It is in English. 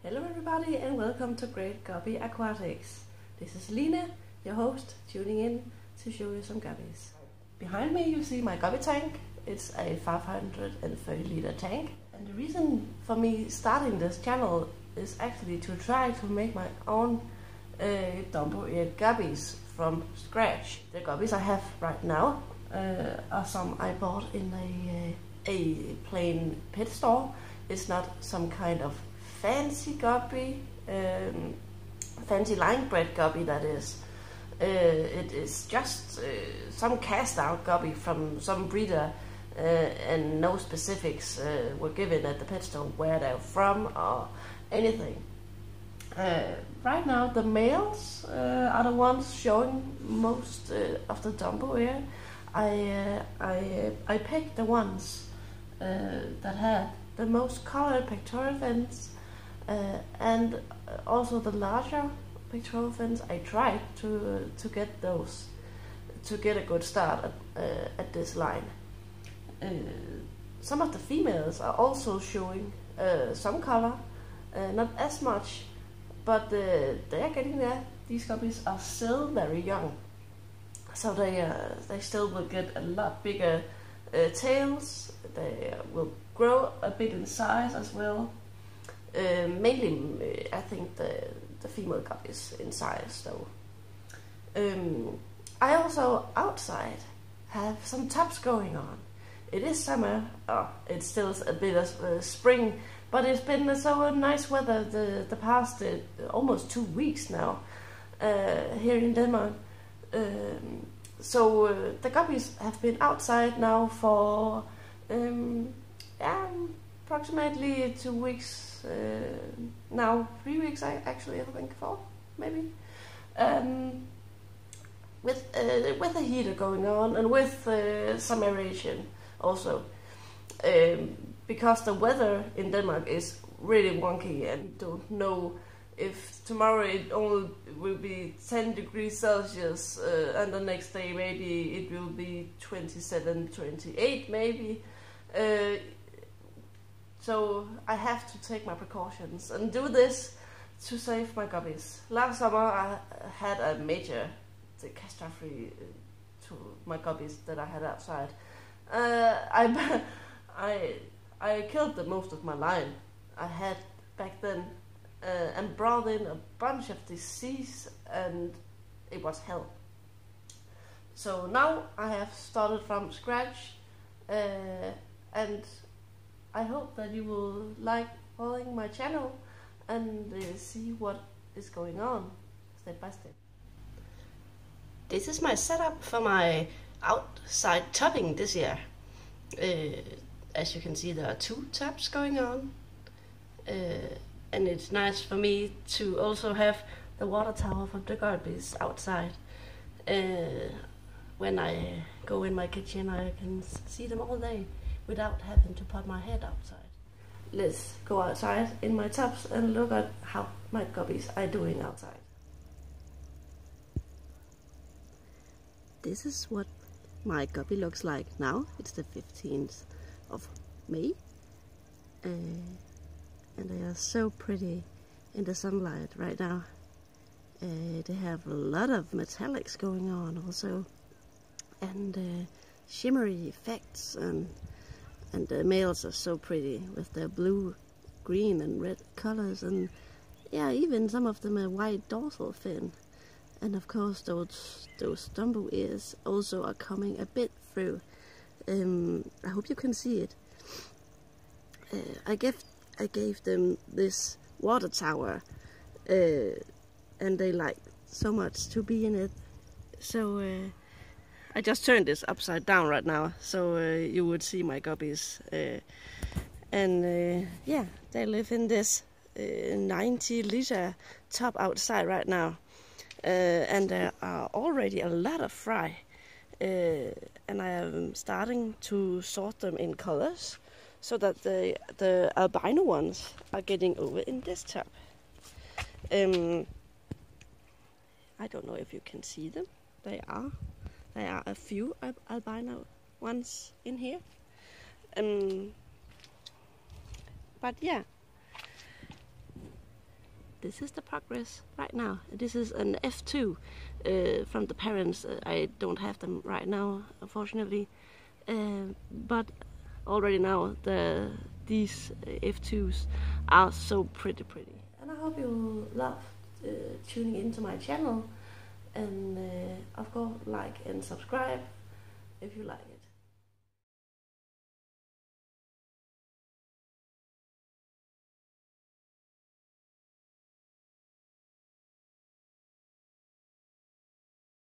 Hello everybody and welcome to Great Guppy Aquatics. This is Line, your host, tuning in to show you some guppies. Behind me you see my guppy tank. It's a 530 liter tank. And the reason for me starting this channel is actually to try to make my own Dumbo Gyppys from scratch. The guppies I have right now are some I bought in a plain pet store. It's not some kind of fancy guppy, fancy line bred guppy that is. It is just some cast out guppy from some breeder and no specifics were given at the pet store where they're from or anything. Right now the males are the ones showing most of the Dumbo here. I picked the ones that had the most colored pectoral fins and also the larger pectoral fins. I tried to get those to get a good start at this line. Some of the females are also showing some color, not as much, but they are getting there. These guppies are still very young, so they still will get a lot bigger tails. They will grow a bit in size as well. Mainly, I think the female guppies in size though. I also outside have some tubs going on. It is summer. It's still a bit of spring, but it's been so nice weather the past almost 2 weeks now here in Denmark. So the guppies have been outside now for approximately 2 weeks. Now 3 weeks I think 4 maybe. With a heater going on and with some aeration also, because the weather in Denmark is really wonky and don't know if tomorrow it only will be 10 degrees Celsius and the next day maybe it will be 27, 28 maybe. So I have to take my precautions and do this to save my guppies. Last summer I had a major catastrophe to my guppies that I had outside. I killed the most of my line I had back then and brought in a bunch of disease, and it was hell. So now I have started from scratch, and I hope that you will like following my channel and see what is going on step by step. This is my setup for my outside topping this year. As you can see, there are 2 taps going on, and it's nice for me to also have the water tower for the guppies outside. When I go in my kitchen I can see them all day without having to put my head outside. Let's go outside in my tubs and look at how my guppies are doing outside. This is what my guppy looks like now. It's the 15th of May, and they are so pretty in the sunlight right now. They have a lot of metallics going on also, and shimmery effects, and the males are so pretty with their blue, green and red colors, and yeah, even some of them a white dorsal fin. And of course those Dumbo ears also are coming a bit through. I hope you can see it. I gave them this water tower, and they like so much to be in it. So I just turned this upside down right now, so you would see my guppies. Yeah, they live in this 90 liter tub outside right now. And there are already a lot of fry, and I am starting to sort them in colors so that the albino ones are getting over in this tub. I don't know if you can see them. There are a few albino ones in here. But yeah, this is the progress right now. This is an F2 from the parents. I don't have them right now, unfortunately, but already now these F2s are so pretty. And I hope you love tuning into my channel, and of course like and subscribe if you like it.